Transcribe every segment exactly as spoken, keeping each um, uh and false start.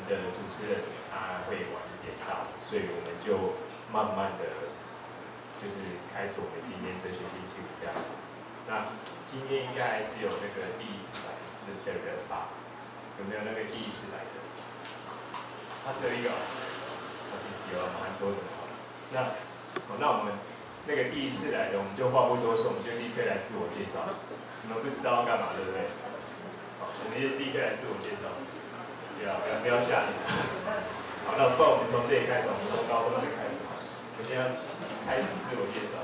的主持人他会晚一点到，所以我们就慢慢的，就是开始我们今天哲学星期五这样子。那今天应该还是有那个第一次来的人吧？有没有那个第一次来的？啊，只有一个、哦，啊，其实有蛮多的。那，好，那我们那个第一次来的，我们就话不多说，我们就立刻来自我介绍。你们不知道要干嘛，对不对？好，我们就立刻来自我介绍。不要不要不要吓你。好，那不然我们从这里开始，我们从高中生开始。我先要开始自我介绍。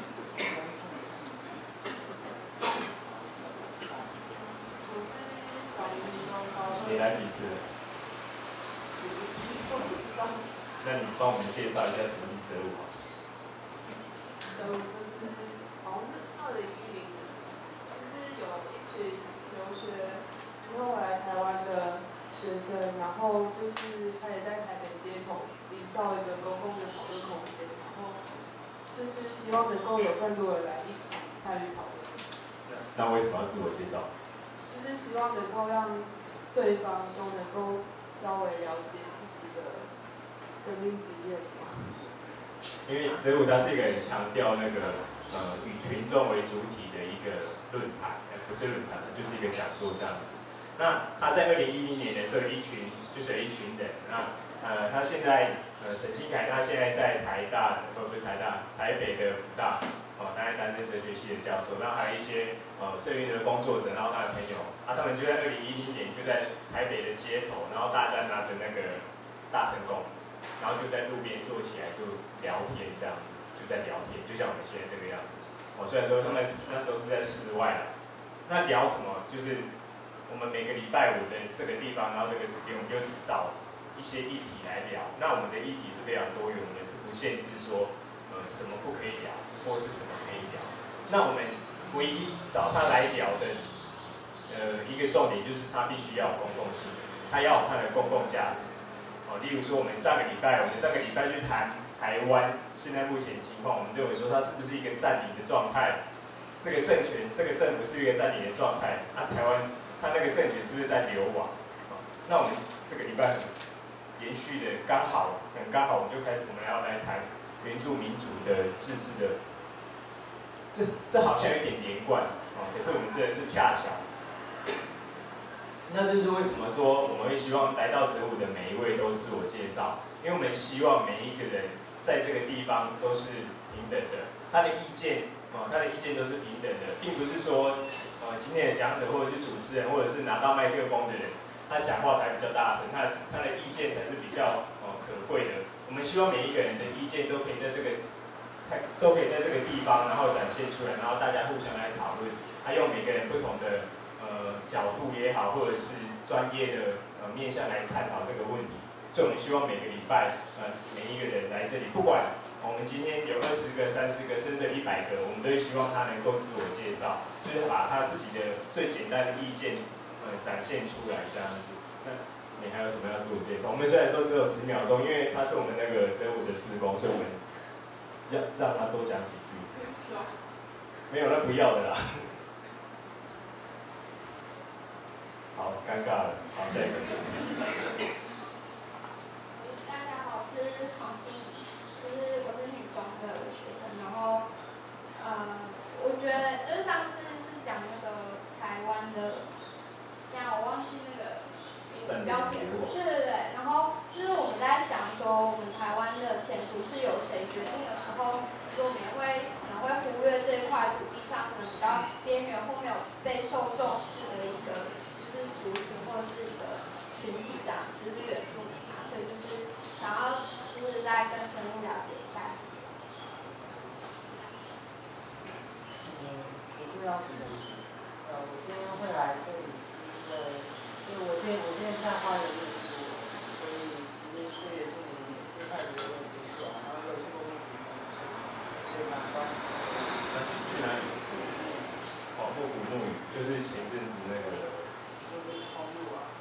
你来几次？那你帮我们介绍一下什么是择物好？ 择物就是好像是二零一零年，就是有一群留学之后来台湾的学生，然后就是开始在台北街头营造一个公共的讨论空间，然后就是希望能够有更多人来一起参与讨论。 那为什么要自我介绍？ 就是希望能够让对方都能够稍微了解自己的生命经验嘛。 因为择物它是一个很强调那个呃以群众为主体的一个论坛，呃不是论坛，就是一个讲座这样子。那他在二零一零年的时候，有一群就是有一群人，那呃他现在呃沈庆凯他现在在台大，不不是台大，台北的辅大。哦，他在担任哲学系的教授，然后还有一些呃社运的工作者，然后他的朋友，啊，他们就在二零一零年就在台北的街头，然后大家拿着那个大声公，然后就在路边坐起来就聊天这样子，就在聊天，就像我们现在这个样子。哦，虽然说他们那时候是在室外啦，那聊什么？就是我们每个礼拜五的这个地方，然后这个时间，我们就找一些议题来聊。那我们的议题是非常多元，我们是不限制说。呃，什么不可以聊，或是什么可以聊？那我们唯一找他来聊的，呃，一个重点就是他必须要有公共性，他要有他的公共价值。哦，例如说我们上个礼拜，我们上个礼拜去谈台湾现在目前情况，我们认为说它是不是一个占领的状态？这个政权，这个政府是一个占领的状态，那、啊、台湾它那个政权是不是在流亡？哦，那我们这个礼拜延续的刚好，很刚好，我们就开始我们要来谈。原住民族的自治的，这这好像有点连贯哦，可是我们真的是恰巧。那就是为什么说我们会希望来到择物的每一位都自我介绍，因为我们希望每一个人在这个地方都是平等的，他的意见哦，他的意见都是平等的，并不是说呃今天的讲者或者是主持人或者是拿到麦克风的人，他讲话才比较大声，他他的意见才是比较哦可贵的。我们希望每一个人的意见都可以在这个，都可以在这个地方，然后展现出来，然后大家互相来讨论，还用每个人不同的呃角度也好，或者是专业的呃面向来探讨这个问题。所以我们希望每个礼拜呃每一个人来这里，不管我们今天有二十个、三十个，甚至一百个，我们都希望他能够自我介绍，就是把他自己的最简单的意见呃展现出来这样子。那你还有什么要自我介绍？我们虽然说只有十秒钟，因为他是我们那个择物的志工，所以我们让让他多讲几句。没有，那不要的啦。好，尴尬了。好，下一个。 大家好，我是黄欣怡，就是我是女中的学生，然后呃，我觉得就是上次是讲那个台湾的，这样我忘记那个。标题，对对对，然后就是我们在想说，我们台湾的前途是由谁决定的时候，其实我们也会可能会忽略这一块土地上可能比较边缘或没有被受重视的一个就是族群或者是一个群体这样，就是原住民嘛，所以就是想要就是再更深入了解一下这些。 嗯，也是邀请的，呃，我今天会来这里是一个。就我这我这边在花莲念书，所以其实对原住民这块比较有接触啊，然后有去过木谷，所以蛮关心。 那去去哪里？哦，木谷木语，就是前阵子那个。 就是公路啊。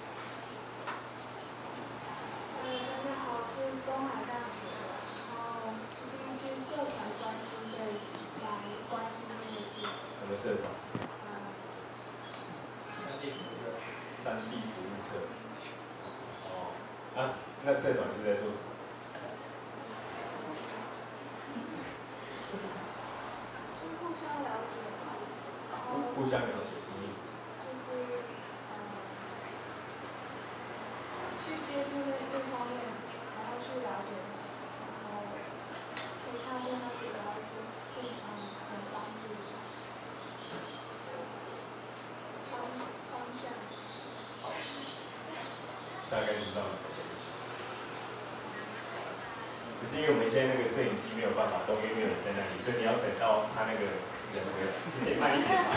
呃，大家好，我是东海大学的，然后就是一些社团关系，所以来关心这个事情。 什么社团？ 三地服务社。 三地服务社。哦， 那那社团是在做什么？ 互相了解嘛，然后互互相了解什么意思？ 就是呃去接触那一方面，然后去了解，然后可以看见他给到一些非常很帮助的双双向。 大概知道了。可是因为我们现在那个摄影机没有办法动，因为没有人在那里，所以你要等到他那个人回来，你得慢一点嘛。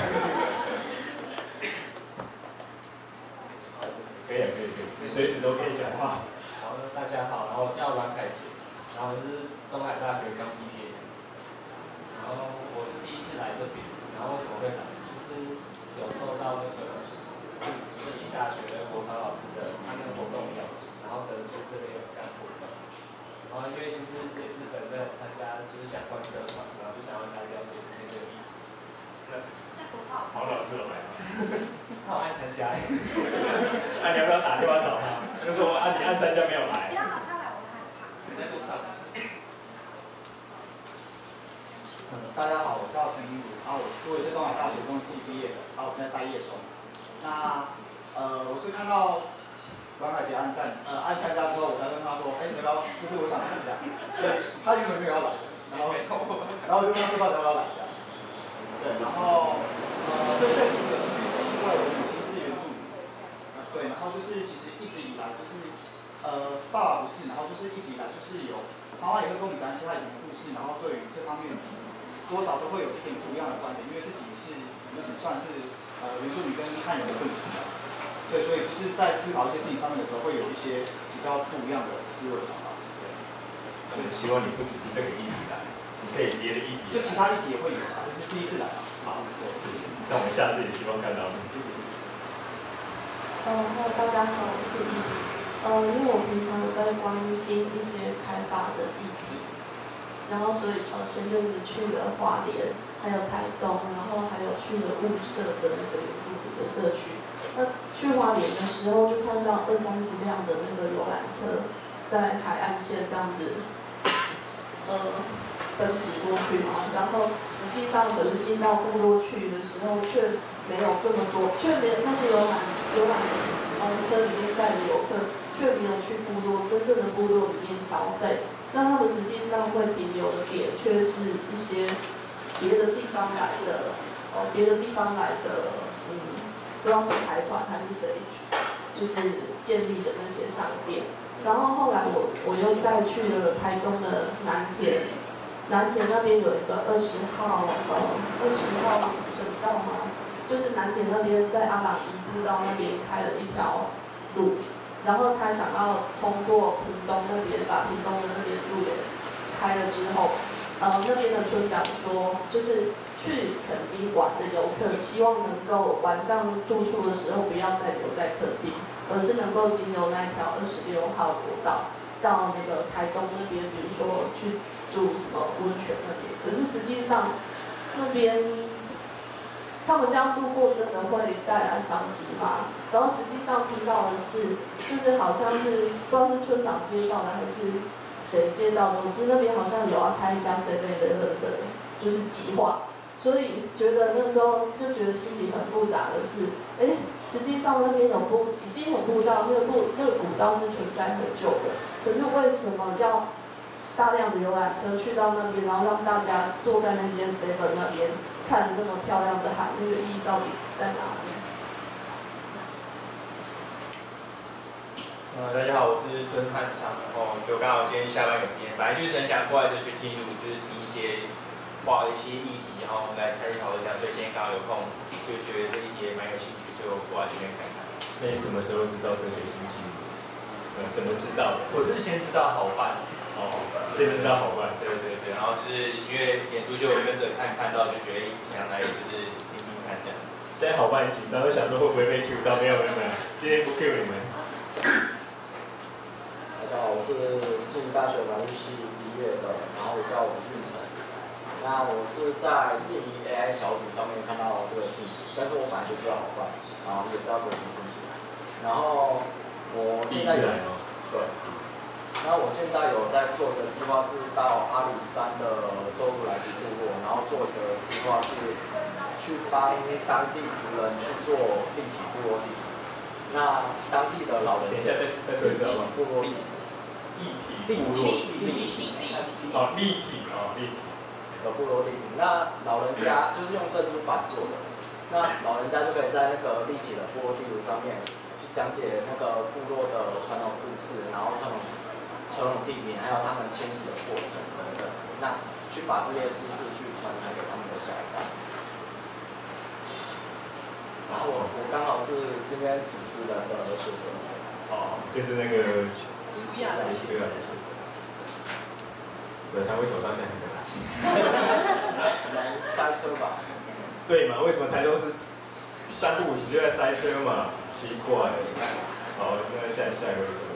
可以啊，可以可以，你随时都可以讲话。 好，大家好，然后我叫阮凯杰，然后我是东海大学刚毕业，然后我是第一次来这边，然后为什么会来？就是有受到那个市立大学的国潮老师的他那个活动邀请，然后得知这边有这样活动，然后因为就是也是本身有参加就是相关社团，然后就想要来了解这边这个议题。那黄老师有来吗？ 他好爱参加。 那、啊、你要不要打电话找他？就说啊，你按参加没有来。 不要让他来，我害怕。 在路上。 嗯，大家好，我叫陈英儒，然后我我也是东海大学中系毕业的，然后我现在待业中。那呃，我是看到阮凯杰按赞，呃，按参加之后，我才跟他说，哎、欸，你要不要？就是我想参加，对，他原本没有要来，然后然后我就跟他说，要不要来这样。对，然后呃，对这个兴趣是因为我母亲是原住民，对，然后就是其实一直以来就是呃，爸爸不是，然后就是一直以来就是有，妈妈也会跟我们讲一些她以前的故事，然后对于这方面多少都会有一点不一样的观点，因为自己是就是算是呃原住民跟汉人的混血的，对，所以就是在思考一些事情上面的时候，会有一些比较不一样的思维方法。对， 所以希望你不只是这个议题来，你可以别的议题。 就其他议题也会有啊，这是第一次来啊。 好，对，谢谢。那我们下次也希望看到你，谢谢。 呃，嗨，大家好，我是依萍。呃，因为我平常有在关心一些开发的议题，然后所以呃前阵子去了花莲，还有台东，然后还有去了雾社的那个原住民的社区。那去花莲的时候，就看到二三十辆的那个游览车在海岸线这样子，呃。奔驰过去嘛，然后实际上可是进到部落去的时候，却没有这么多，却没有那些游览游览呃车里面载的游客，却没有去部落真正的部落里面消费。那他们实际上会停留的点，却是一些别的地方来的，哦，别的地方来的，嗯，不知道是财团还是谁，就是建立的那些商店。然后后来我我又再去了台东的南田。南田那边有一个二十号，呃，二十号省道嘛，就是南田那边在阿朗伊步道那边开了一条路，然后他想要通过屏东那边，把屏东的那边路也开了之后，呃，那边的村长说，就是去垦丁玩的游客，希望能够晚上住宿的时候不要再留在垦丁，而是能够经由那条二十六号国道到那个台东那边，比如说去。住什么温泉那边？可是实际上那边他们这样路过真的会带来商机吗？然后实际上听到的是，就是好像是不知道是村长介绍的还是谁介绍的，总之那边好像有要开一家 seven eleven 的，就是计划。所以觉得那时候就觉得心里很复杂的是，哎，实际上那边有步已经有步道，那个步那个古道是存在很久的，可是为什么要？大量的游览车去到那边，然后让大家坐在那间 seven 那边看那么漂亮的海，那个意义到底在哪里？ 呃，大家好，我是孙汉昌，然后就刚好今天下班有时间，本来就是很想过来这学听书，就是听一些话的一些议题，然后来参与讨论一下，所以今天刚好有空，就觉得这一题也蛮有兴趣，所以我过来这边看看。 那你什么时候知道哲学星期五？呃，怎么知道的？ 我是先知道好办。 哦，先知道好办， 对对对，然后就是因为演出就跟着看看到，就觉得想来就是听听看这样。 现在好办很紧张，就想说会不会被 Q 到？没有没有没有，今天不 Q 你们。 大家好，我是静大学法律系毕业的，然后我叫吴俊成。那我是在静宜 A I 小组上面看到这个讯息，但是我本来就知道好办，然后也知道这个星期来，然后我现在第一次来吗？ 对。那我现在有在做的计划是到阿里山的周族来吉部落，然后做一个计划是去帮当地族人去做立体部落地。那当地的老人， 等一下再再说一次好吗？ 部落立体， 立体立部落， 立体， 哦，立体哦，立体的部落立体。那老人家就是用珍珠板做的，那老人家就可以在那个立体的部落地图上面去讲解那个部落的传统故事，然后传统。传统地名，还有他们迁徙的过程等等，那去把这些知识去传承给他们的下一代。然后我我刚好是今天主持人的学生。 哦，就是那个西亚的学生。对，他为什么到现在还没来？ 可能塞车吧。 对嘛？为什么台中是三不五时就在塞车嘛？奇怪。好，那下下一位。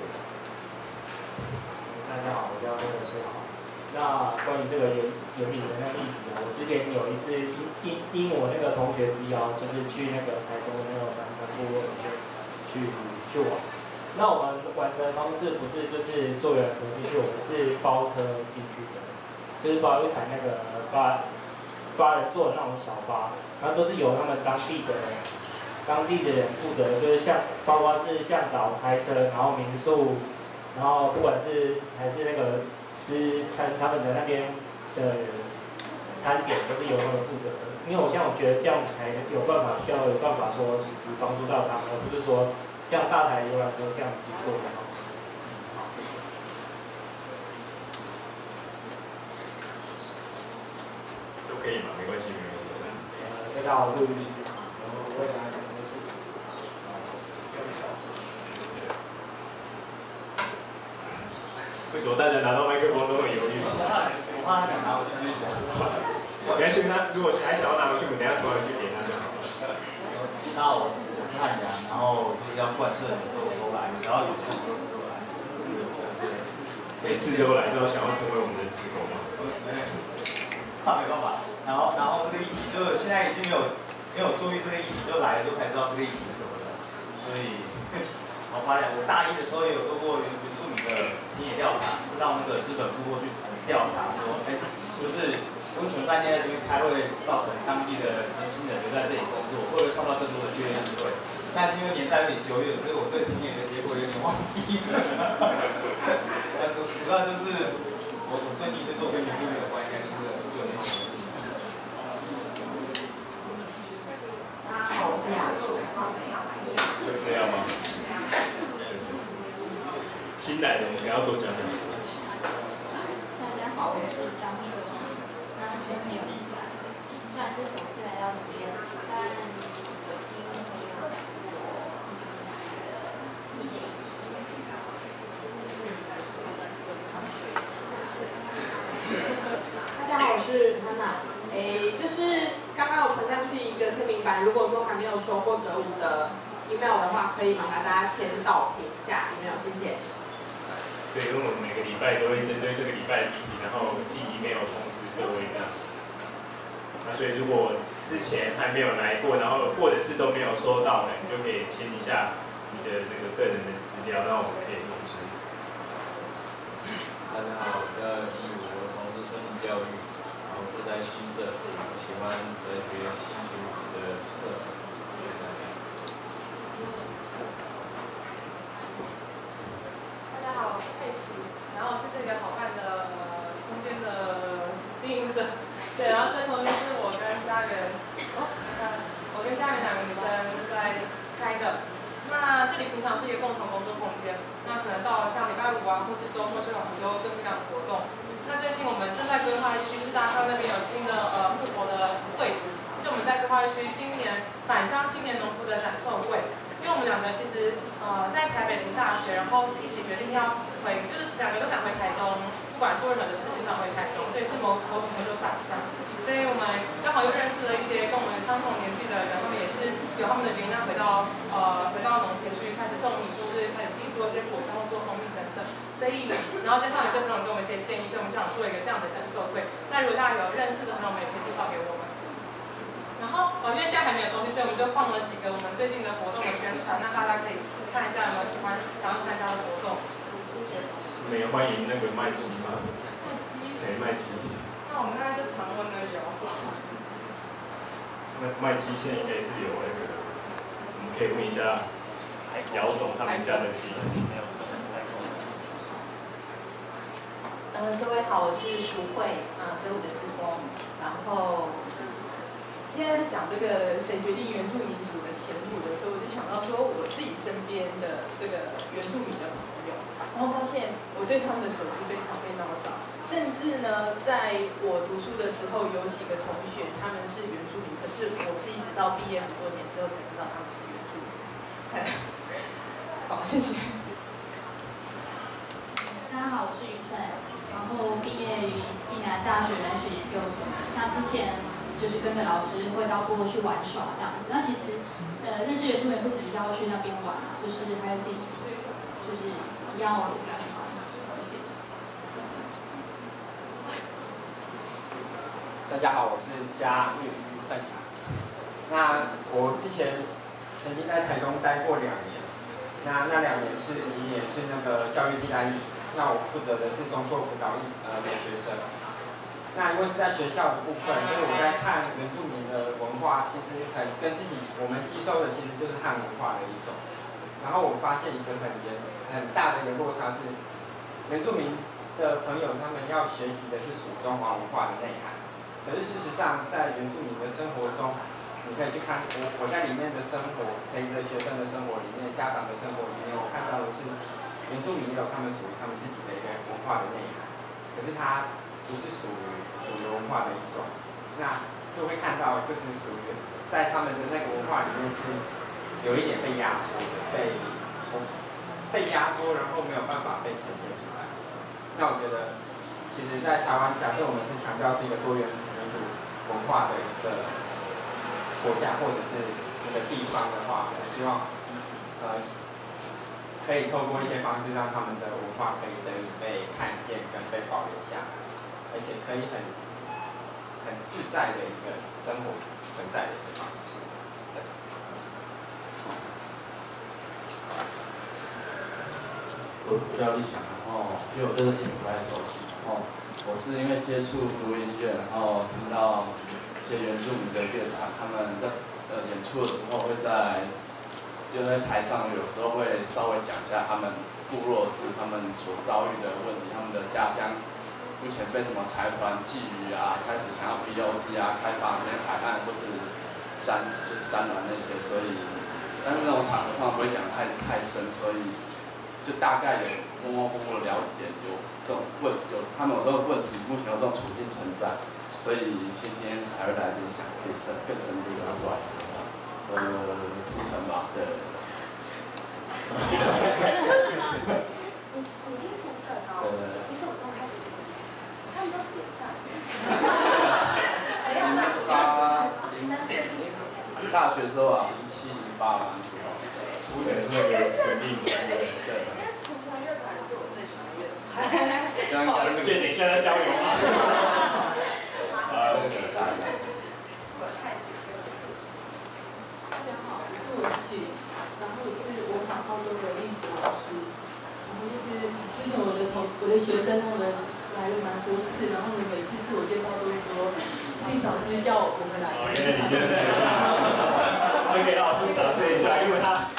大家好，我叫那个谢豪。那关于这个原原理的那个议题啊，我之前有一次因因因我那个同学之邀，就是去那个台中那个南南部里面去去玩。那我们玩的方式不是就是坐远程进去，我们是包车进去的，就是包一台那个八八人座的那种小巴，然后都是由他们当地的当地的人负责，就是像包括是向导开车，然后民宿。然后不管是还是那个吃餐他们的那边的餐点，都是由他们负责的。因为我像我觉得这样才有办法比较有办法说实质帮助到他们，而不是说这样大台游览之后这样经过的方式。好，谢谢。 都可以嘛，没关系，没关系。 呃，大家好，我是吴奇，然后我也来讲的是， 为什么大家拿到麦克风都很犹豫？ 我怕他想拿，我就直接讲。 没关系，他如果还想要拿回去，我们等下传回去给他就好了。 大家好，我是汉阳，然后就是要贯彻每次我都来，只要有空我就来。 每次都来是要想要成为我们的职工吗？ 那没办法。然后，然后这个议题就是现在已经没有没有注意这个议题，就来了之后才知道这个议题是什么的，所以。我发现我大一的时候也有做过原住民的田野调查，是到那个资本部落去调查说，哎，就是温泉饭店在这边开会造成当地的年轻人留在这里工作，会不会创造更多的就业机会？但是因为年代有点久远，所以我对田野的结果有点忘记了。呃，主主要就是我我最近一次做跟原住民有关，应该就是九九年前的事情。 大家好，我是雅竹。 就这样吗？新来的，我们还要多讲点。 大家好，我是张硕，那是没有一次来的，虽然是首次来到这边，但有听朋友讲过就是区的一些议题。 大家好，我是安娜。诶，就是刚刚有传上去一个签名版，如果说还没有收过折五的 email 的话，可以麻烦大家签到填一下 email， 谢谢。 对，因为我们每个礼拜都会针对这个礼拜的议题，然后寄 email 通知各位这样子。那所以如果之前还没有来过，然后或者是都没有收到的，你就可以签一下你的那个个人的资料，让我们可以录制。 大家好，我叫一五，我从事生命教育，然后住在新社，我喜欢哲学、新学子的课程。 大家好，我是佩奇，然后我是这个好办的呃空间的经营者，对，然后这空间是我跟家园，哦，我跟家园两个女生在开的。那这里平常是一个共同工作空间，那可能到了像礼拜五啊，或是周末就有很多各式各样的活动。那最近我们正在规划一区，就是大家那边有新的呃木活的柜子，就我们在规划一区青年返乡青年农夫的展售柜。因为我们两个其实呃在台北读大学，然后是一起决定要回，就是两个都想回台中，不管做任何的事情想回台中，所以是某某种程度返乡。所以我们刚好又认识了一些跟我们相同年纪的人，他们也是有他们的原因，回到呃回到农田去开始种米，或是开始自己做一些果酱或做蜂蜜等等。所以然后加上有些朋友给我们一些建议，所以我们想做一个这样的展售会。那如果大家有认识的朋友们，也可以介绍给我们。然后，呃，因为现在还没有东西，所以我们就放了几个我们最近的活动的宣传，那大家可以看一下有没有喜欢想要参加的活动。 我们也欢迎那个麦基吗？ 麦基。 对，麦基。 那我们刚才就常温的有。 麦麦基现在应该是有那个，我们可以问一下姚董他们家的鸡。 呃，各位好，我是淑慧啊，这是我的志工。然后今天讲这个谁决定原住民族的前途的时候，我就想到说我自己身边的这个原住民的朋友，然后发现我对他们的熟悉非常非常的少，甚至呢，在我读书的时候，有几个同学他们是原住民，可是我是一直到毕业很多年之后才知道他们是原住民。好，谢谢。 大家好，我是于晨，然后毕业于暨南大学人学研究所。那之前就是跟着老师会到部落去玩耍这样子。那其实呃认识原住民不只是要去那边玩啊，就是还有一些议题，就是要有感关系这些。 大家好，我是嘉玉范强。那我之前曾经在台中待过两年，那那两年是一年是那个教育替代役，那我负责的是中辍辅导役呃的学生。那因为是在学校的部分，所以我在看原住民的文化，其实很跟自己我们吸收的其实就是汉文化的一种。然后我发现一个很严很大的一个落差是，原住民的朋友他们要学习的是属中华文化的内涵，可是事实上在原住民的生活中，你可以去看我我在里面的生活，陪着学生的生活里面，家长的生活里面，我看到的是原住民也有他们属于他们自己的一个文化的内涵，可是它不是属于主流文化的一种，那就会看到就是属于在他们的那个文化里面是有一点被压缩的，被被压缩，然后没有办法被呈现出来。那我觉得，其实，在台湾，假设我们是强调是一个多元民主文化的一个国家或者是一个地方的话，我希望呃可以透过一些方式让他们的文化可以得以被看见跟被保留下来，而且可以很很自在的一个生活存在的一个方式。 我叫立翔，然后其实我对这议题不太熟悉，然后我是因为接触独立音乐，然后听到一些原住民的乐团，他们在呃演出的时候会在就在台上有时候会稍微讲一下他们部落是他们所遭遇的问题，他们的家乡目前被什么财团觊觎啊，开始想要 B O T 啊，开发那些海岸或是山就是山峦那些，所以但是那种场合通常不会讲太太深，所以就大概有摸摸摸摸的了解有这种问有他们有这种问题，目前有这种处境存在，所以今天才会来分享更深更深入的过来之后，呃，图腾吧，对。 你你听图腾哦？你什么时候开始听？他们都解散。 八零大学时候啊，零七零八吧。 图腾是那个神秘的那个。对。 图腾乐团是我最喜欢的乐团。 不好意思，对，等一下再交流啊。啊，那个大家。 大家好，我是文曲，然后我是我考高中的历史老师，然后就是之前我的同我的学生他们来了蛮多次，然后我每次自我介绍都说历史老师叫我们来。 哦，原来你就是这样。我给老师掌声一下，因为他。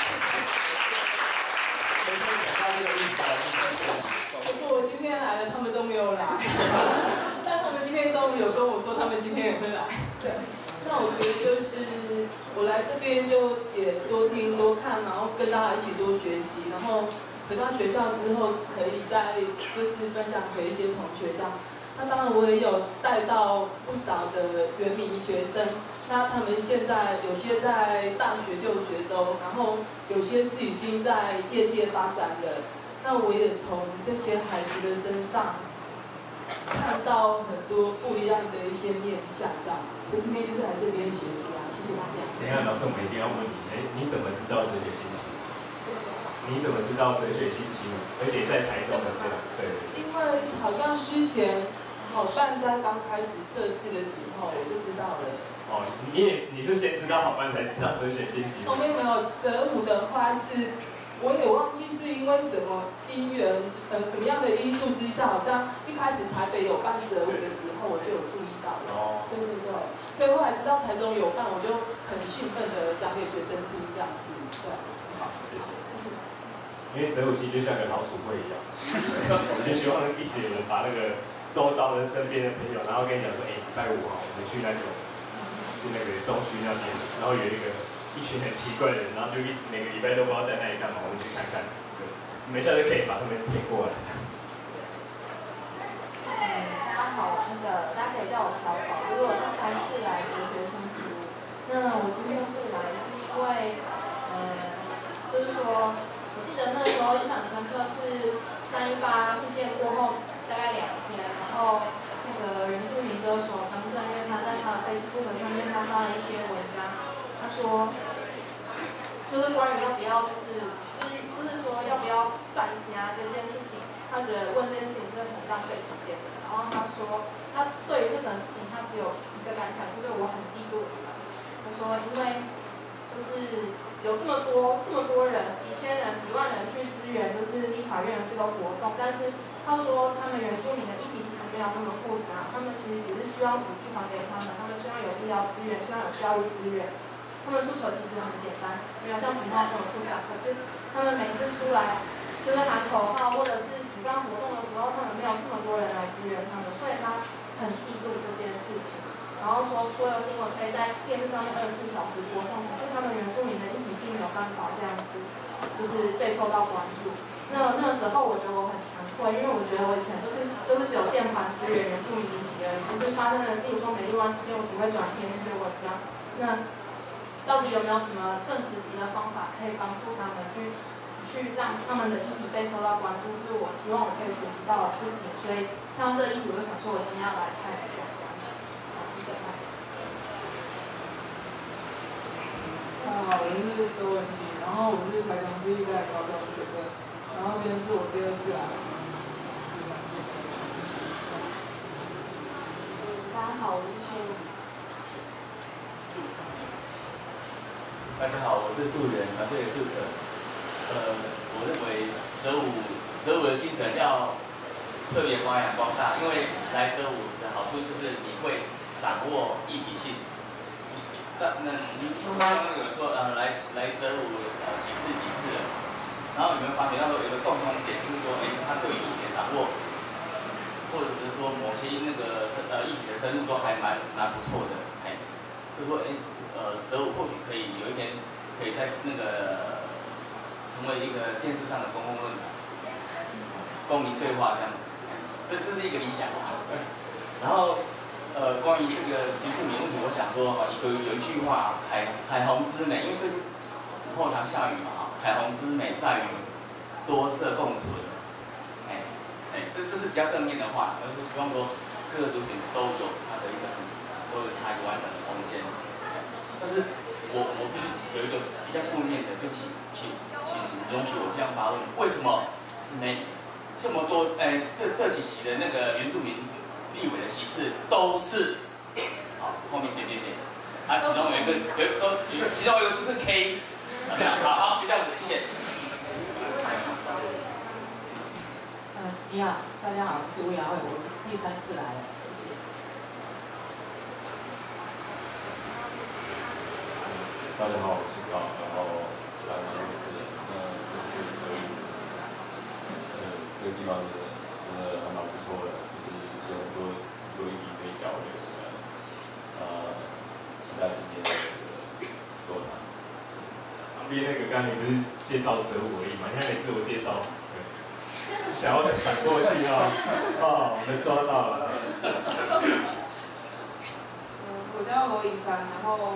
不过我今天来了，他们都没有来。但他们今天中午有跟我说，他们今天也会来。对。那我觉得就是我来这边就也多听多看，然后跟大家一起多学习，然后回到学校之后可以再就是分享给一些同学这样。那当然我也有带到不少的原民学生，那他们现在有些在大学就有学中，然后有些是已经在业界发展的。那我也从这些孩子的身上看到很多不一样的一些面向，这样。所以今天就是来这边学习啊，谢谢大家。 等一下，老师，我们一定要问你，哎，你怎么知道哲学星期五？你怎么知道哲学星期五？而且在台中的这样，对。 因为好像之前好办在刚开始设置的时候，我就知道了。 哦，你也你是先知道好办才知道哲学星期五？ 哦，没有没有，哲武的话是我也忘记是因为什么因缘，呃，什么样的因素之下，好像一开始台北有办折舞的时候，我就有注意到了。哦。对对对，所以后来知道台中有办，我就很兴奋的讲给学生听，这样子。对。 好，谢谢。因为折舞其实就像个老鼠会一样，我们就希望一直有人把那个周遭的身边的朋友，然后跟你讲说，哎、欸，礼拜五哈，我们去那个去那个中区那边，然后有一个。一群很奇怪的人，然后就一直每个礼拜都不知道在那里干嘛，我们去看看。对，你们下次可以把他们骗过来这样子。 嗯，大家好，那个大家可以叫我小宝，这是我第三次来留学生期。那我今天会来是因为，呃，就是说，我记得那时候印象很深刻是三一八事件过后大概两天，然后那个原住民歌手张震岳他在他的 Facebook 上面他发了一篇文章。他说，就是关于要不要，就是至于就是说要不要转型啊这件事情，他觉得问这件事情是很浪费时间的。然后他说，他对于这种事情，他只有一个感想，就是我很嫉妒你们。他说，因为就是有这么多这么多人，几千人、几万人去支援，就是立法院的这个活动，但是他说他们原住民的议题其实没有那么复杂，他们其实只是希望土地还给他们，他们希望有医疗资源，希望有教育资源。他们诉求其实很简单，没有像平话这么复杂。可是他们每次出来就是喊口号，或者是举办活动的时候，他们没有这么多人来支援他们，所以他很嫉妒这件事情。然后说所有新闻可以在电视上面二十四小时播送，可是他们原住民的议题并没有办法这样子，就是被受到关注。那那个时候我觉得我很惭愧，因为我觉得我以前就是就是只有键盘支援原住民议题而已，就是发生了，比如说美丽湾事件，我只会转贴那些文章。那到底有没有什么更实际的方法可以帮助他们去去让他们的议题被受到关注，是我希望我可以学习到的事情。所以看到这个议题，我就想说，我今天要来看一下。好，谢谢。 大家好，我是周文琪，然后我是台中市立代高中学生，然后今天是我第二次来。 大家好，我是薛宇。 大家好，我是素媛团队的助可。呃，我认为折舞折舞的精神要特别发扬光大，因为来折舞的好处就是你会掌握议题性。但那你刚刚有说呃来来折舞呃几次几次了，然后你们发觉到说有个共同点，就是说，哎，他对于议题的掌握，或者是说某些那个呃议题的深入都还蛮蛮不错的，哎，就说哎。呃，折舞或许可以有一天可以在那个成为一个电视上的公共论坛、公民对话这样子，这这是一个理想。然后呃，关于这个原住民问题，我想说哈，有有一句话，彩彩虹之美，因为最近后常下雨嘛哈，彩虹之美在于多色共存。哎哎，这这是比较正面的话，就是希望说各个族群都有它的一个都有它一个完整的空间。但是我我必须有一个比较负面的，对不起，请请容许我这样发问：为什么每这么多哎、欸、这这几期的那个原住民立委的席次都是好后面点点点，啊，其中有一个有都有其中有一个字是 K， 好好就这样子，谢谢。 嗯，你好，大家好，我是魏雅慧，我第三次来了。 大家好，我是高，然后来自于是那这个折舞，呃，这个地方真的真的还蛮不错的，就是有很多很多议题可以交流的，呃，期待今天的这个座谈。 旁边那个刚才你不是介绍折舞而已嘛？你看你自我介绍，对，想要闪过去啊，哦，我们抓到了。 嗯，我叫罗以珊，然后。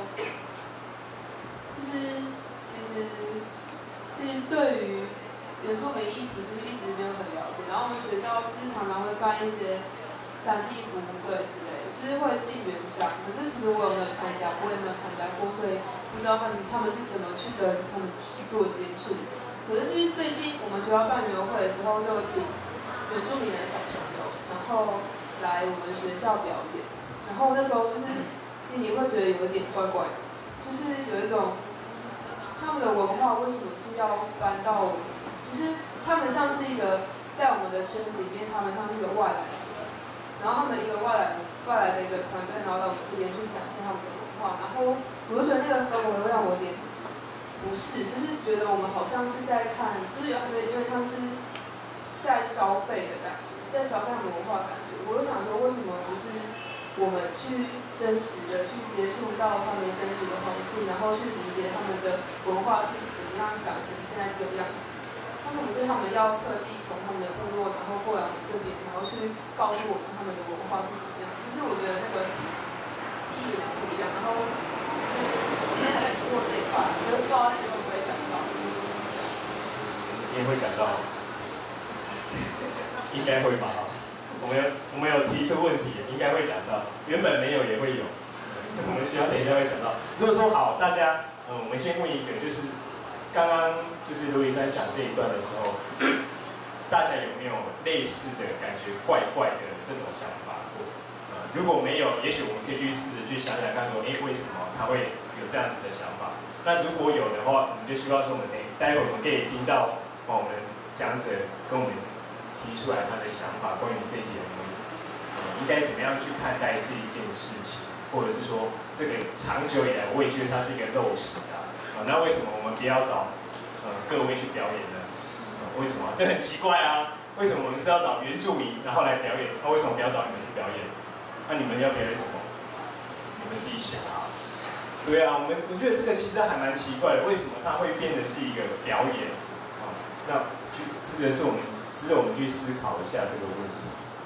就是其实其实对于原住民议题就是一直没有很了解，然后我们学校就是常常会办一些山地服务队之类的，就是会进原乡。可是其实我有没有参加，我也没有参加过，所以不知道他们他们是怎么去跟他们去做接触。可是就是最近我们学校办园游会的时候，就请原住民的小朋友，然后来我们学校表演，然后那时候就是心里会觉得有一点怪怪的，就是有一种。 他们的文化为什么是要搬到，就是他们像是一个在我们的圈子里面，他们像是一个外来者，然后他们一个外来外来的一个团队，然后到我们这边去展现他们的文化，然后我就觉得那个氛围会让我有点不适，就是觉得我们好像是在看，就是有点有点像是在消费的感觉，在消费他们文化的感觉。我就想说，为什么不是我们去真实的去接触到他们身处的环境，然后去理解他们的文化是怎么样长成现在这个样子？为什么是他们要特地从他们的部落，然后过来我们这边，然后去告诉我们他们的文化是怎么样？就是我觉得那个意义有点不一样。然后就是我现在在疑惑这一块，我就不知道今天会不会讲到。 今天会讲到，应该会吧？我们有我们有提出问题，应该会讲到。原本没有也会有，我们希望等一下会讲到。如果说好，大家，嗯，我们先问一个，就是刚刚就是卢医生讲这一段的时候，大家有没有类似的感觉怪怪的这种想法过？呃，如果没有，也许我们可以去试着去想想看，说，哎，为什么他会有这样子的想法？那如果有的话，我们就希望说，我们可以待会我们可以听到，哦，我们讲者跟我们提出来他的想法，关于这一点，呃，应该怎么样去看待这一件事情，或者是说，这个长久以来，我也觉得它是一个陋习啊。呃，那为什么我们不要找呃各位去表演呢？呃，为什么？这很奇怪啊！为什么我们是要找原住民然后来表演？那、啊、为什么不要找你们去表演？那、啊、你们要表演什么？你们自己想啊。对啊，我们我觉得这个其实还蛮奇怪的，为什么它会变得是一个表演？啊，那就值得是我们值得我们去思考一下这个问题。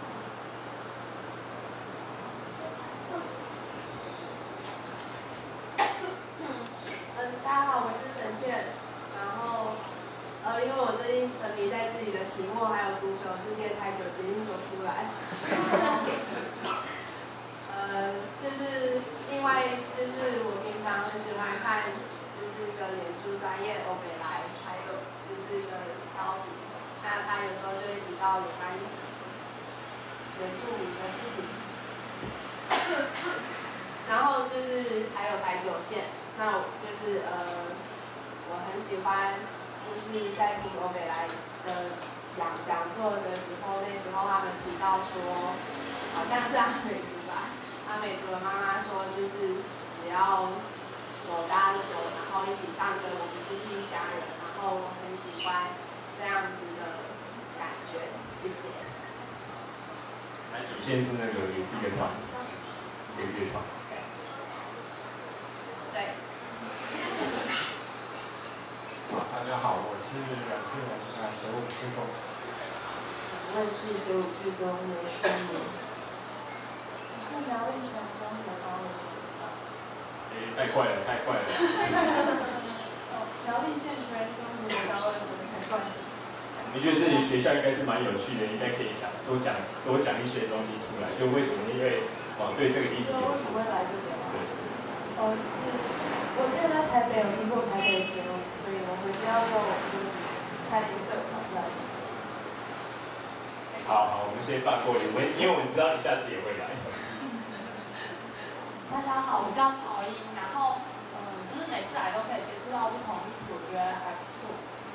呃，大家好，我是陈倩，然后呃，因为我最近沉迷在自己的期末还有足球世界太久，决定走出来。呃，就是另外就是我平常很喜欢看，就是一个脸书专业欧北来，还有就是一个消息，那他有时候就会提到有关原住民的事情，然后就是还有台九线，那我就是呃，我很喜欢就是在听欧北来的讲讲座的时候，那时候他们提到说，好像是阿美族吧。阿美族的妈妈说，就是只要手搭着手，然后一起唱歌，我们就是一家人。然后我很喜欢这样子的感觉，谢谢。 台九线是那个也是一个团，一个乐团。 对。 大家好，我是阮富荣，啊，九五志工。 我也是九五志工的书名。是苗栗全中的高的什么什么？ 哎，太快了，太快了。 哦，苗栗县全中的高的什么什么关系？ 你觉得自己学校应该是蛮有趣的，应该可以讲多讲多讲一些东西出来。就为什么？因为哦，对这个议题有。 为什么会来这边？ 对，是。 哦，是，我之前在台北有听过台北节目，所以我回学校之后我就开了一个社团在。 好好，我们先放过你，我们因为我们知道你下次也会来。 大家好，我叫乔英，然后嗯，就是每次来都可以接触到不同议题，我觉得还不错。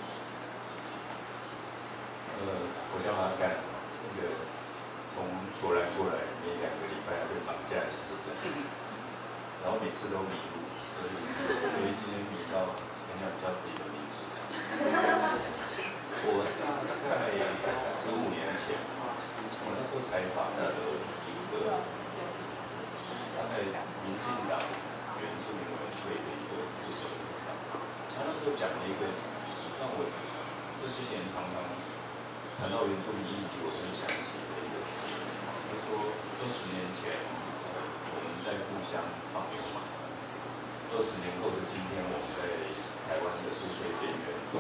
呃，我叫阿干，那个从索兰过来，每两个礼拜要被绑架一次，然后每次都迷路，所以所以今天迷到很想叫自己的名字。我大概十五年前，我那时候采访那个一个。大概民进党原住民委员会的一个负责人，他那时候讲了一个让我这些年常常谈到原住民议题，我会想起的一个词，他说二十年前我们在故乡放牛嘛，二十年后的今天我们在台湾的都会边缘做。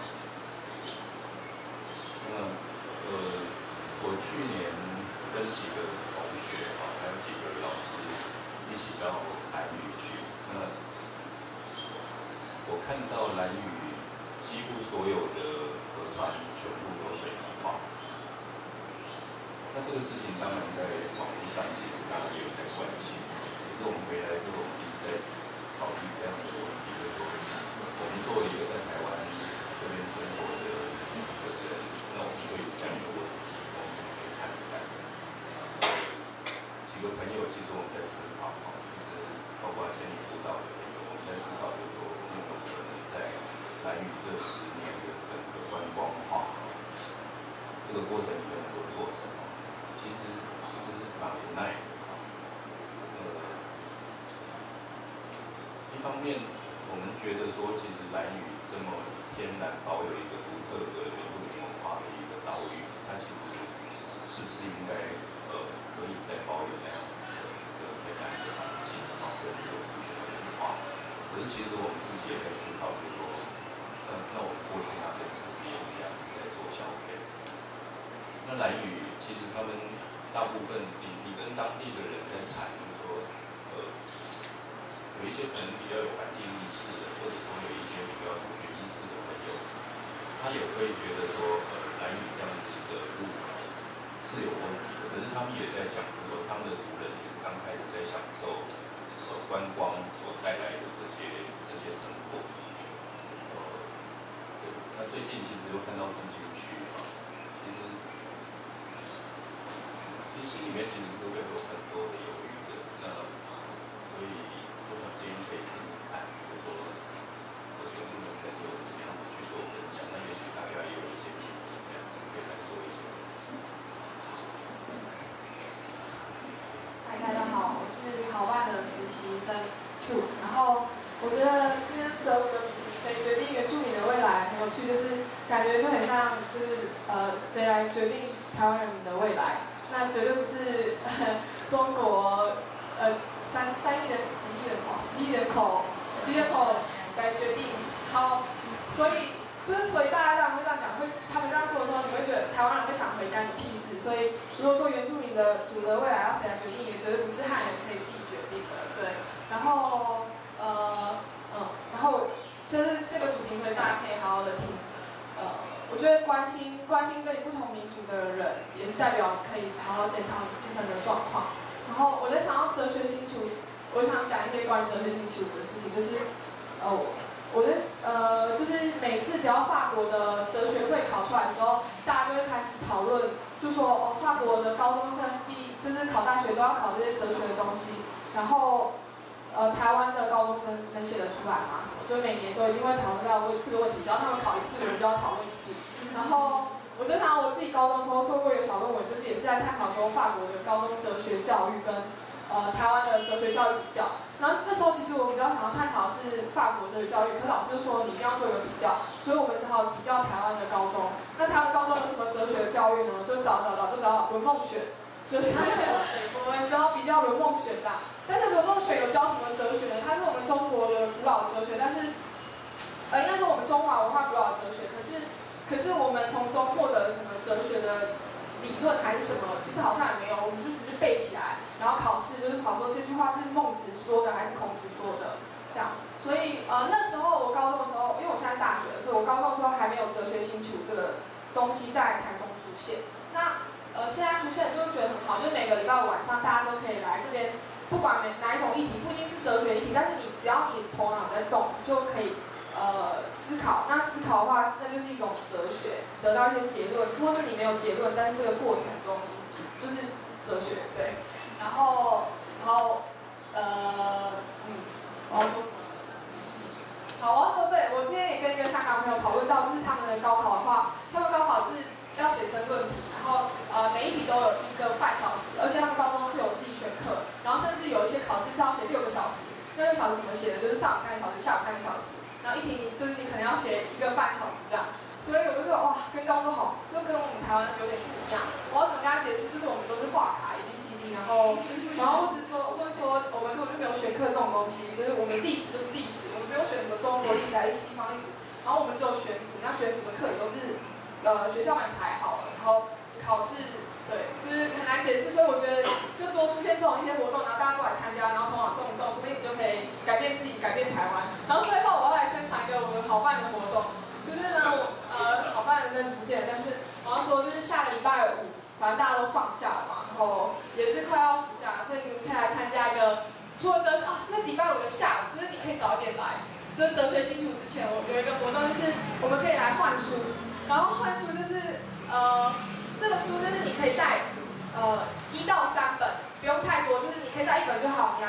那呃，我去年跟几个同学啊，还有几个老师。一起到兰屿去，那我看到兰屿几乎所有的河川全部都水泥化。那这个事情当然在网络上其实大家也有在关心，可是我们回来之后一直在考虑这样的问题，就是说我们所几个朋友，其实我们在思考哈，就是包括前你辅导的那个，我们在思考就是说，有没有可能在兰屿这十年的整个观光化这个过程里面能够做什么？其实其实蛮无奈的。呃，一方面我们觉得说，其实兰屿这么天然保有一个独特的原住民文化的一个岛屿，它其实是不是应该呃可以再保有那样子的一个天然的环境，然后跟一个族群的文化？可是其实我们自己也在思考，就是说，呃，那我们过去那些是不是也一样是在做消费？那兰屿其实他们大部分，你你跟当地的人在谈，就是说，呃，有一些可能比较有环境意识的，或者说有一些比较族群意识的朋友，他也会觉得说，呃，兰屿这样子的路是有问题的。可是他们也在讲，就是说他们的族人其实刚开始在享受呃观光所带来的这些这些成果。呃，对，那最近其实又看到自己区啊，其实。心里面其实是会有很多的犹豫的，那所以我想今天可以听听看，就是说呃有没有朋友怎么样子去做分享，那也许大家也有一些建议，这样可以来做一些。 嗨，大家好，我是好办的实习生处，然后我觉得今天择午的主题谁决定原住民的未来很有趣，就是感觉就很像就是呃谁来决定台湾人民的未来。那绝对不是、呃、中国呃三三亿人几亿人口十亿人口十亿人口来决定。好，所以就是所以大家这样会这样讲，会他们这样说的时候，你会觉得台湾人会想回干你屁事。所以如果说原住民的主的未来要谁来决定，也绝对不是汉人可以自己决定的。对，然后呃嗯，然后就是这个主题，所以大家可以好好的听。呃，我觉得关心关心跟你不同民族的人，也是代表你可以好好检讨你自身的状况。然后我在想要哲学新处，我想讲一些关于哲学新处的事情，就是呃，我在呃，就是每次只要法国的哲学会考出来的时候，大家就会开始讨论，就说哦，法国的高中生毕就是考大学都要考这些哲学的东西，然后。呃，台湾的高中生能写得出来吗？什么？就每年都一定会讨论到这个问题，只要他们考一次，我们就要讨论一次。然后，我就想我自己高中的时候做过一个小论文，就是也是在探讨说法国的高中哲学教育跟呃台湾的哲学教育比较。然后那时候其实我比较想要探讨的是法国哲学教育，可老师说你一定要做一个比较，所以我们只好比较台湾的高中。那台湾高中有什么哲学教育呢？就找找找，就找文梦选。就是我们只好比较文梦选啦，但是文梦选有教什么哲学呢？它是我们中国的古老哲学，但是，呃，应该是我们中华文化古老的哲学。可是，可是我们从中获得什么哲学的理论还是什么？其实好像也没有，我们是只是背起来，然后考试就是考说这句话是孟子说的还是孔子说的这样。所以，呃，那时候我高中的时候，因为我现在大学了，所以我高中的时候还没有哲学新处这个东西在台中出现。那呃，现在出现就会觉得很好，就是每个礼拜五晚上大家都可以来这边，不管哪哪一种议题，不一定是哲学议题，但是你只要你头脑在动，就可以呃思考。那思考的话，那就是一种哲学，得到一些结论，或是你没有结论，但是这个过程中就是哲学，对。然后，然后，呃，嗯，我要说什么？好，我要说对，我今天也跟一个香港朋友讨论到，就是他们的高考的话，他们高考是要写申论题，然后呃每一题都有一个半小时，而且他们高中是有自己选课，然后甚至有一些考试是要写六个小时。那六个小时怎么写的？就是上午三个小时，下午三个小时，然后一题你就是你可能要写一个半小时这样。所以我就说哇，跟高中好，就跟我们台湾有点不一样。我要怎么跟他解释？就是我们都是画卡 A B C D， 然后然后或是说或者说我们根本就没有选课这种东西，就是我们历史就是历史，我们没有选什么中国历史还是西方历史，然后我们只有选组，那选组的课也都是。呃，学校帮你排好了，然后考试，对，就是很难解释，所以我觉得就多出现这种一些活动，然后大家都来参加，然后头脑动一动，说不定你就可以改变自己，改变台湾。然后最后我要来宣传一个我们好办的活动，就是呢，呃，好办的跟不见，但是我要说就是下个礼拜五，反正大家都放假了嘛，然后也是快要暑假，所以你们可以来参加一个，除了哲学啊，这是礼拜五的下午，就是你可以早一点来，就是哲学新主之前，我有一个活动，就是我们可以来换书。然后换书就是呃，这个书就是你可以带呃一到三本，不用太多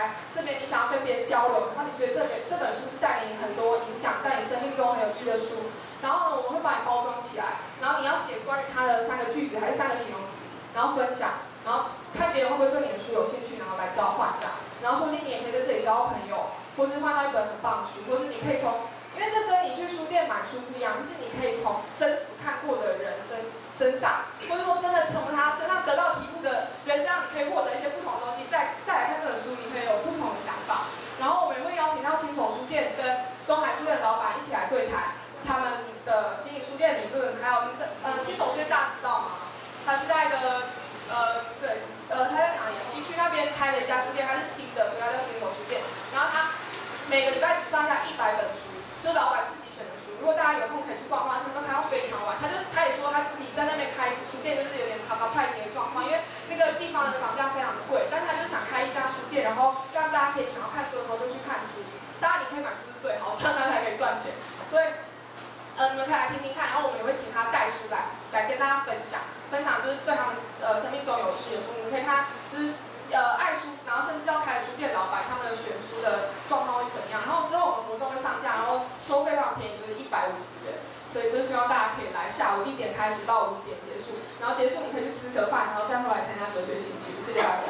来这边，你想要跟别人交流，然后你觉得这个这本书是带给你很多影响，在你生命中很有意义的书，然后呢，我们会把你包装起来，然后你要写关于它的三个句子还是三个形容词，然后分享，然后看别人会不会对你的书有兴趣，然后来交换这样，然后说不定你也可以在这里交到朋友，或是换到一本很棒的书，或是你可以从。因为这跟你去书店买书不一样，就是你可以从真实看过的人身身上，或者说真的从他身上得到题目的人身上，你可以获得一些不同的东西，再再来看这本书，你可以有不同的想法。然后我们也会邀请到新手书店跟东海书店的老板一起来对谈他们的经营书店理论，还有呃新手书店大家知道吗？他是在一个呃对呃他在哪里？西区那边开了一家书店，它是新的，所以它叫新手书店。然后他每个礼拜只上下一百本书。就是老板自己选的书，如果大家有空可以去逛逛，他们都开到非常晚。他就他也说他自己在那边开书店，就是有点爬爬派的状况，因为那个地方的房价非常贵，但是他就想开一家书店，然后让大家可以想要看书的时候就去看书。当然你可以买书是最好，这样他才可以赚钱。所以，呃，你们可以来听听看，然后我们也会请他带书来来跟大家分享，分享就是对他们呃生命中有意义的书。你们可以看就是。呃，爱书，然后甚至要开书店老板他们选书的状况会怎么样？然后之后我们活动会上架，然后收费非常便宜，就是一百五十元。所以就希望大家可以来，下午一点开始到五点结束，然后结束你可以去吃个饭，然后再回来参加哲学星期五。谢谢大家。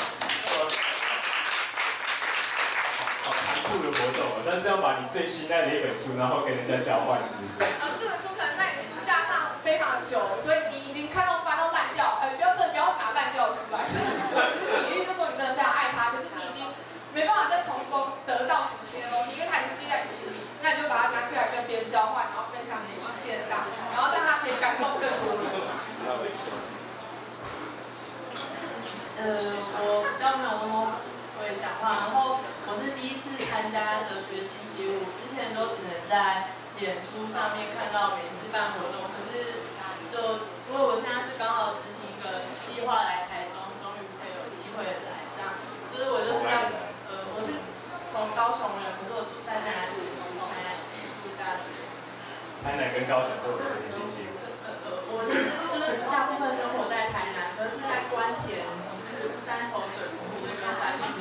好残酷的活动哦，但是要把你最心爱的一本书，然后跟人家交换，是不是？ 呃，这本书可能在你书架上非常的久，所以你已经看到翻到烂掉，呃，不要真的不要拿烂掉出来。只是比喻，就说你真的非常爱它，可是你已经没办法再从中得到什么新的东西，因为它已经积在你心里，那你就把它拿出来跟别人交换，然后分享你的意见这样，然后让它可以感动更多人。 呃，我比较没有那么会讲话，然后我是第一次参加哲学星期五，之前都只能在脸书上面看到每次办活动，可是就因为我现在是刚好执行一个计划来台中，终于可以有机会来上，就是我就是要呃我是从高雄人，可是我住在台南读书，台南艺术大学。 台南跟高雄都有哲学星期五。 呃呃，我就是就是大部分生活在台南，可是在关田，就是乌山头水库那个山里。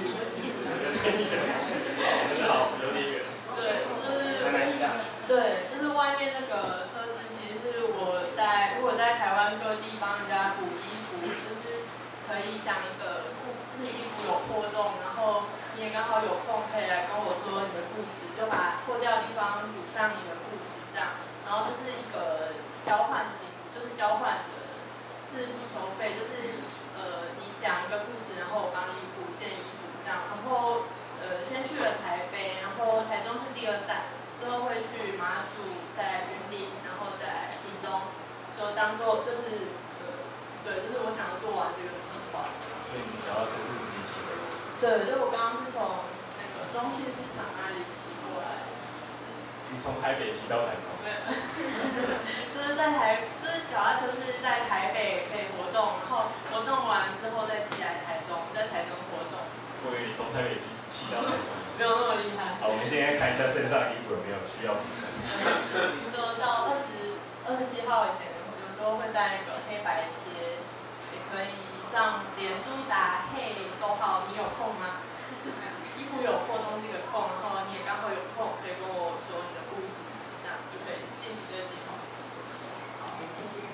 好，有点远。 对，就是台南医大。 对，就是外面那个车子，其实是我在如果在台湾各地帮人家补衣服，就是可以讲一个故，就是衣服有破洞，然后你也刚好有空可以来跟我说你的故事，就把破掉的地方补上你的故事这样。然后这是一个交换型，就是交换的，是不收费，就是呃你讲一个故事，然后我帮你补件衣服这样。然后呃先去了台北，然后台中是第二站，之后会去马祖，在云林，然后在屏东，就当做就是呃对，就是我想要做完这个计划。 所以你想要这是自己写的？ 对，就我刚刚是从那个中信市场那里骑过来。 你从台北骑到台中？ 对，就是在台，就是脚踏车是在台北可以活动，然后活动完之后再骑来台中，在台中活动。 我以为你从台北骑骑到台中。 没有那么厉害。 好，我们现在看一下身上的衣服有没有需要补的。 就到二十二十七号以前，有时候会在那个黑白切，也可以上脸书打嘿逗号，你有空吗？就是衣服有破洞是一个空，然后你也刚好有空，可以跟我说你的故事，这样就可以进行这个计划。好，谢谢。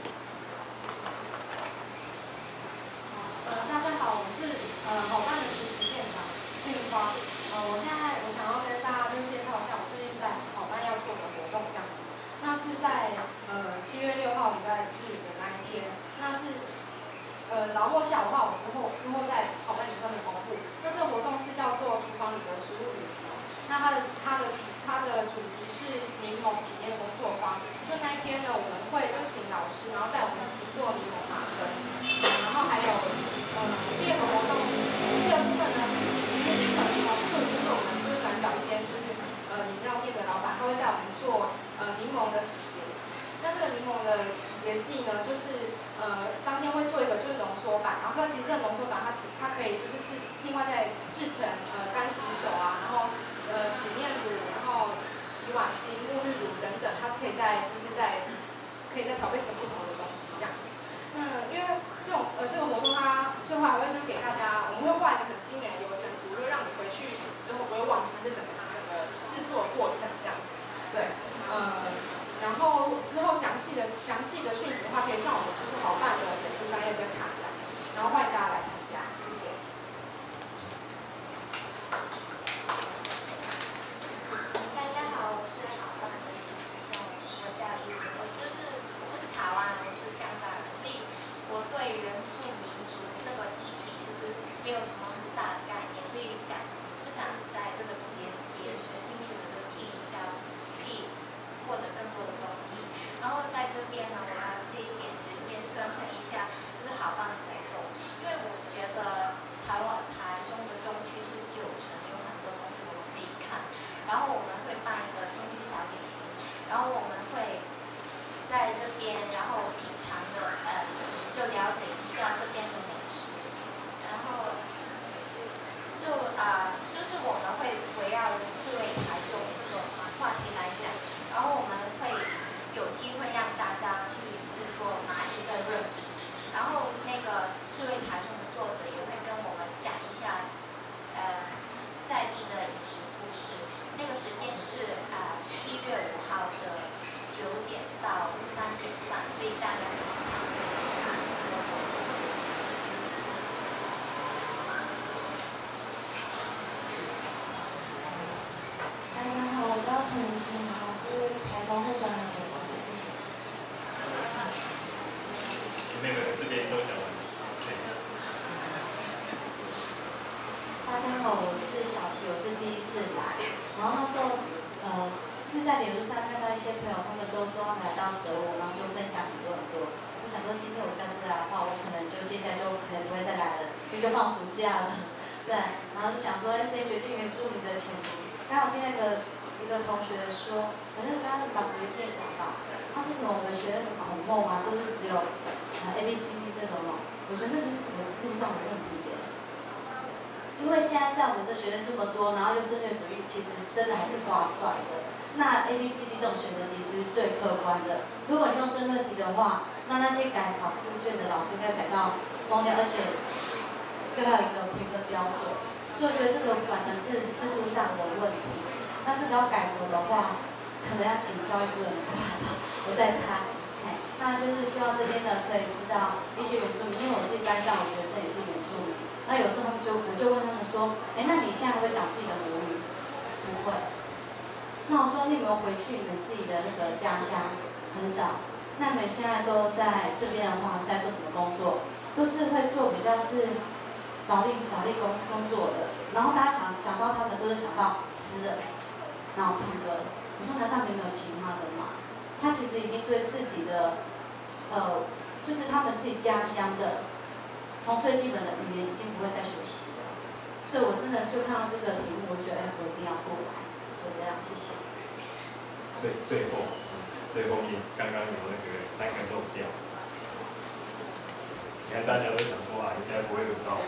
呃，大家好，我是呃好办的实习店长玉花。呃，我现在我想要跟大家就介绍一下我最近在好办要做的活动这样子。那是在呃七月六号礼拜日的那一天，那是。呃，早或下午或之后，之后在好办里上面公布。那这个活动是叫做厨房里的食物旅行。那它的它的题它的主题是柠檬体验工作坊。就那一天呢，我们会就请老师，然后带我们一起做柠檬马羹。然后还有呃第二个活动，第二部分呢是请那个柠檬课，就是我们就是转角一间就是呃饮料店的老板，他会带我们做呃柠檬的洗洁剂。那这个柠檬的洗洁剂呢，就是呃当天会做一个就是浓缩版，然后其实这个浓缩版它其它可以就是制另外再制成呃干洗手啊，然后呃洗面乳，然后洗碗巾、沐浴乳等等，它可以在就是在可以再调配成不同的东西这样子。那因为这种呃这个活动它最后还会就是给大家，我们会画一个很精美的流程图，就让你大概念，所以想就想在这个节节学星期的就听一下，可以获得更多的东西。然后在这边呢，我要借一点时间宣传一下，就是好棒的活动，因为我觉得台湾台中的中区是九成，有很多东西我们可以看。然后我们会办一个中区小旅行，然后我们会在这边，然后品尝的呃，就了解一下这边的美食，然后就啊、呃，就是我们会围绕着刺猬台中这个话题来讲，然后我们会有机会让大家去制作拿一个润笔，然后那个刺猬台中的作者也会跟我们讲一下呃在地的饮食故事。那个时间是啊七月五号的九点到三点半，所以大家可以参加一下。 大家好，我叫陈欣，我是台中护专的学生，谢谢。 那个这边都讲完了。 大家好，我是小琪，我是第一次来。然后那时候，呃，是在脸书上看到一些朋友，他们都说他们来到泽屋，然后就分享很多很多。我想说今天我再不来的话，我可能就接下来就可能不会再来了，因为就放暑假了。对，然后就想说，谁决定原住民的前途？刚好听那个一个同学说，好像刚刚把什么店长吧，他说什么我们学那个孔孟啊，都是只有呃 A B C D 这个嘛，我觉得那个是整个制度上的问题耶。因为现在在我们的学生这么多，然后又升学主义，其实真的还是挂帅的。那 A B C D 这种选择题是最客观的。如果你用申论题的话，那那些改考试卷的老师应该改到疯掉，而且又要有一个评分标准。所以我觉得这个反而是制度上的问题。那这个要改革的话，可能要请教育部的人过来吧，我在猜。嘿，那就是希望这边呢可以知道一些原住民，因为我自己班上我学生也是原住民。那有时候他们就，我就问他们说，哎，那你现在会讲自己的母语？不会。那我说你有没有回去你们自己的那个家乡？很少。那你们现在都在这边的话是在做什么工作？都是会做比较是劳力劳力工工作的。然后大家想想到他们都是想到吃的，然后唱歌。我说难道你没有其他的吗？他其实已经对自己的，呃，就是他们自己家乡的。从最基本的语言已经不会再学习了，所以我真的是看到这个题目，我就觉得哎，我一定要过来，就这样，谢谢。 最最后，最后面刚刚有那个三个漏掉，你看大家都想说啊，应该不会轮到我。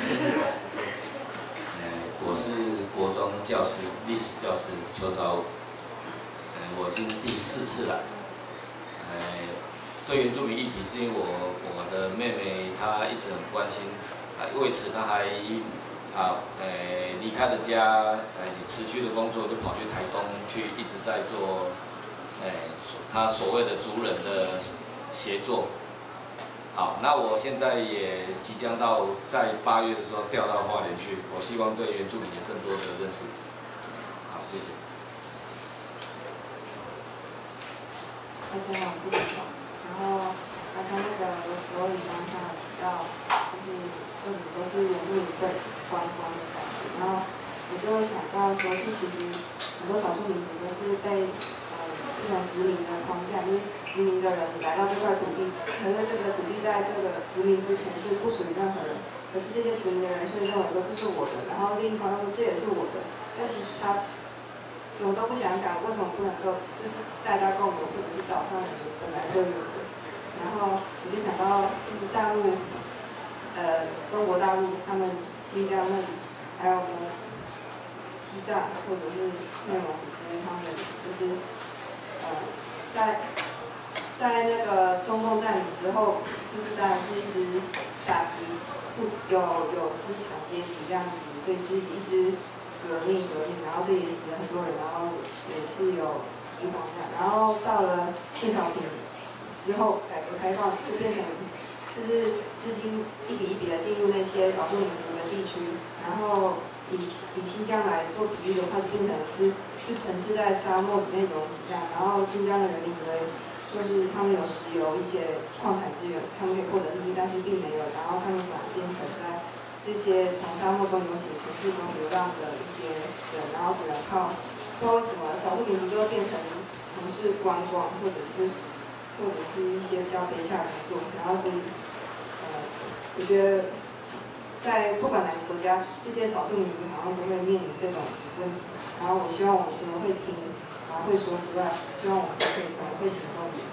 嗯，我是国中教师，历史教师邱昭武。嗯，我今第四次来。嗯。对原住民议题，是因为我我的妹妹她一直很关心，啊，为此她还啊，呃，离开了家，呃，辞去了工作，就跑去台东去，一直在做，呃，她所谓的族人的协作。好，那我现在也即将到在八月的时候调到花莲去，我希望对原住民有更多的认识。好，谢谢。 大家好，我是李爽。然后刚刚那个罗宇章他有提到，就是为什么都是原住民对观光的感觉，然后我就想到说，这其实很多少数民族都是被呃一种殖民的框架，因为殖民的人来到这块土地，可是这个土地在这个殖民之前是不属于任何人，可是这些殖民的人却认为说这是我的，然后另一方又说这也是我的，但其实他怎么都不想想，为什么不能够这是大家共有，或者是岛上人本来就有的。然后我就想到，就是大陆，呃，中国大陆他们新疆那里，还有我们西藏或者是内蒙古这边，他们就是呃，在在那个中共占领之后，就是当然是一直打击富有有资产阶级这样子，所以是一直革命革命，然后所以也死了很多人，然后也是有饥荒这样，然后到了邓小平之后改革开放就变成，就是资金一笔一笔的进入那些少数民族的地区，然后以以新疆来做比喻的话，就变成是就城市在沙漠里面容起这样，然后新疆的人民以为就是他们有石油一些矿产资源，他们可以获得利益，但是并没有，然后他们反而变成在这这些从沙漠中涌起城市中流浪的一些人，然后只能靠不知道为什么少数民族就会变成从事观光或者是或者是一些比较卑下的工作，然后所以呃，我觉得在不管哪个国家，这些少数民族好像都会面临这种问题。然后我希望我们除了会听，然后会说之外，希望我们可以成为会行动的人。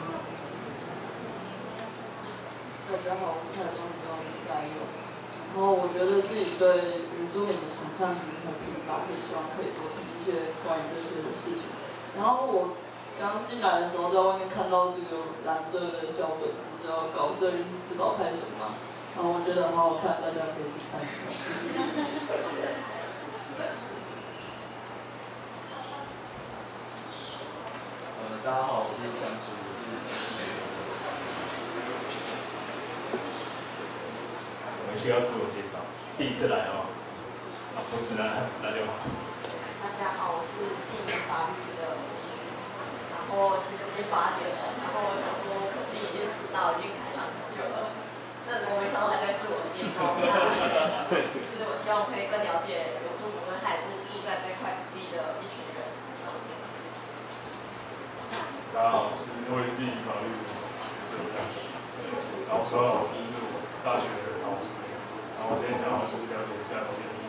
大家好，我是台中高中嘉佑。然后我觉得自己对原住民的想象其实很贫乏，也希望可以多听一些关于这些的事情。然后我刚进来的时候，在外面看到这个蓝色的小本子，叫《搞色日吃饱太熊猫》，然后我觉得很好看，大家可以去看一下。 呃，大家好，我是张竹，我是前几年的。 我们需要自我介绍，第一次来哦。啊，不是那那就好。 大家好，我是进法律的李雪，然后其实已经八点了，然后我想说，可是已经迟到，已经开场很久了，但我没想到还在自我介绍，那就是我希望可以更了解原住民，因为他也是住在这块土地的一群人。 大家好，我是我也是进法律的学生这样子，然后主要老师是我大学的老师，然后我今天想要就是了解一下今天的议题。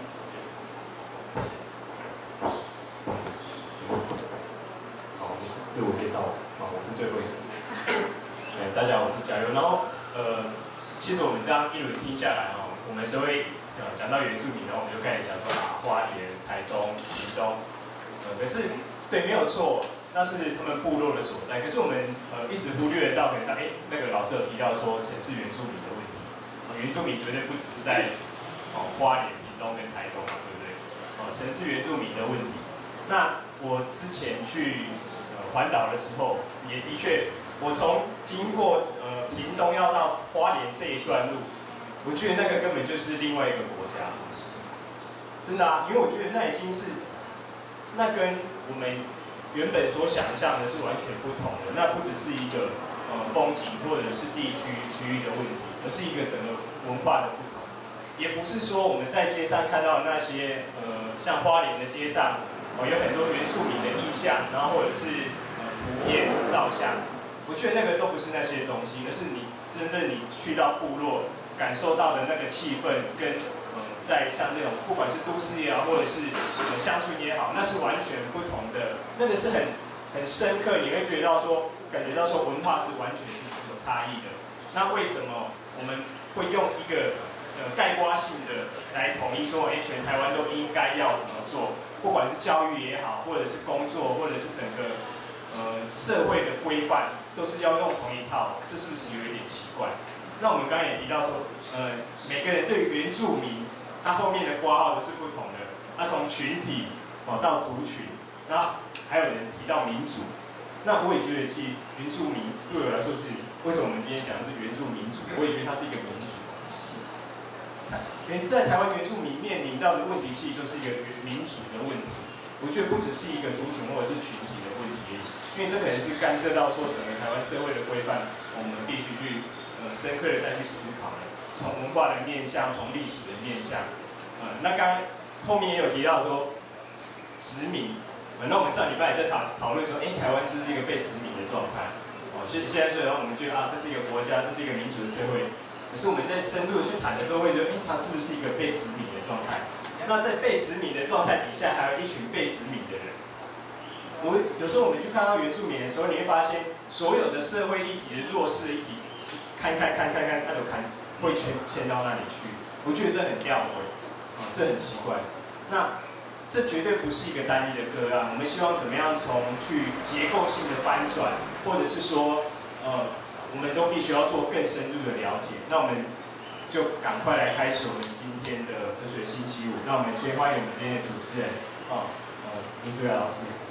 好，自我介绍，啊，我是最会的。对，大家好，我是嘉佑。然后，呃，其实我们这样一轮听下来哦，我们都会呃讲到原住民，然后我们就开始讲说啊，花莲、台东、屏东，呃，可是对，没有错，那是他们部落的所在。可是我们呃一直忽略到，可能哎那个老师有提到说城市原住民的问题，呃、原住民绝对不只是在哦花莲、屏东跟台东嘛，对不对？哦，城市原住民的问题。那我之前去呃环岛的时候，也的确，我从经过呃屏东要到花莲这一段路，我觉得那个根本就是另外一个国家，真的啊，因为我觉得那已经是，那跟我们原本所想象的是完全不同的。那不只是一个呃风景或者是地区区域的问题，而是一个整个文化的不同。也不是说我们在街上看到那些呃像花莲的街上。哦，有很多原住民的意象，然后或者是呃图片、照相，我觉得那个都不是那些东西，而是你真正你去到部落感受到的那个气氛，跟呃在像这种不管是都市也好，或者是呃乡村也好，那是完全不同的，那个是很很深刻，你会觉得到说，感觉到说文化是完全是有差异的。那为什么我们会用一个呃概括性的来统一说，哎，全台湾都应该要怎么做？不管是教育也好，或者是工作，或者是整个呃社会的规范，都是要用同一套，这是不是有一点奇怪？那我们刚刚也提到说，呃，每个人对于原住民，他后面的括号都是不同的。他从群体哦到族群，然后还有人提到民族。那我也觉得，其实原住民对我来说是，为什么我们今天讲的是原住民族？我也觉得它是一个民族。因为在台湾原住民面临到的问题，其实就是一个民族的问题。我觉得不只是一个族群或者是群体的问题，因为这可能是干涉到说整个台湾社会的规范，我们必须去呃深刻的再去思考的。从文化的面向，从历史的面向，呃，那刚刚后面也有提到说殖民，呃，那我们上礼拜也在讨讨论说，哎，台湾是不是一个被殖民的状态？哦，现现在虽然我们觉得啊，这是一个国家，这是一个民主的社会。可是我们在深入的去谈的时候，会觉得，哎，它是不是一个被殖民的状态？那在被殖民的状态底下，还有一群被殖民的人。我有时候我们去看到原住民的时候，你会发现，所有的社会议题的弱势议题，看看看看看看都看，会迁迁到那里去。我觉得这很吊诡，啊，这很奇怪。那这绝对不是一个单一的个案。我们希望怎么样从去结构性的翻转，或者是说，呃。我们都必须要做更深入的了解，那我们就赶快来开始我们今天的哲学星期五。那我们先欢迎我们今天的主持人，哦，呃，林淑雅老师。